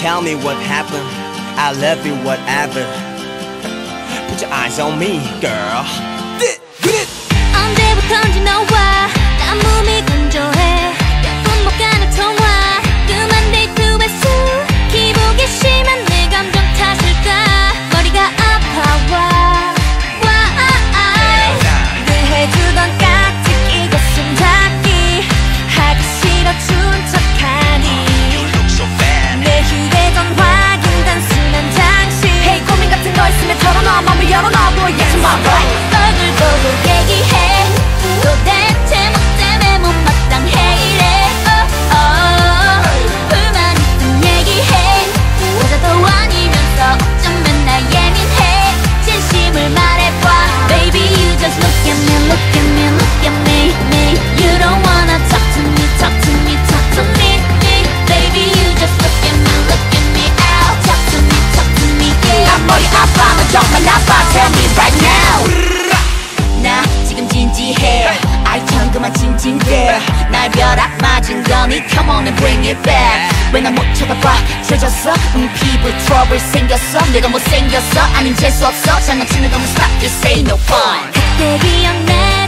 tell me what happened. I love you whatever. Put your eyes on me, girl. 언제부턴지 너와 난 몸이 건조해. 몇 분 못 가는 통화 뜸한 데이트 횟수 기복이 심한 내 감정 탓일까. 머리가 아파와 늘 해주던 깍지 끼고 숨잡기 하기 싫어 준 척하니 내 휴대전 확인 단순한 장식. Hey 고민 같은 거 있으면 털어놔 맘을 열어놔 boy yes my boy. 얼굴 보고 얘기해 도대체 뭐 때문에 못마땅해 이래 불만 있든 얘기해 여자도 아니면서 어쩜 맨날 예민해. 진심을 말해봐 Baby you just look at me look at me look at me You don't wanna talk to me talk to me talk to me Baby you just look at me out talk to me yeah. 난 머리 아파 너 정말 나빠 Tell me right now 나 지금 진지해 아이처럼 그만 진진대 날 벼락 맞은 거니 Come on and bring it back 왜 나 못 쳐다봐 죄졌어 피부 트러블 생겼어 내가 못생겼어 아님 재수없어 장난치는 건 stop just say no fun 그때 기억나